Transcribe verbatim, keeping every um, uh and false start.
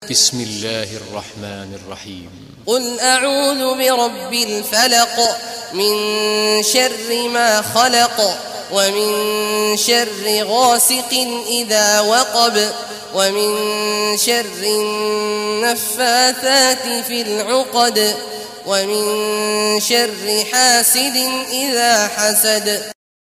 بسم الله الرحمن الرحيم. قل أعوذ برب الفلق من شر ما خلق ومن شر غاسق إذا وقب ومن شر النفاثات في العقد ومن شر حاسد إذا حسد.